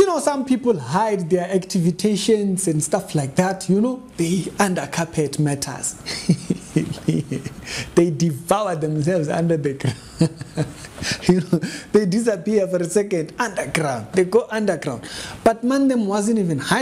some people hide their activations and stuff like that, they under carpet matters. They devour themselves under the ground. They disappear for a second underground. They go underground. But man, them wasn't even hiding.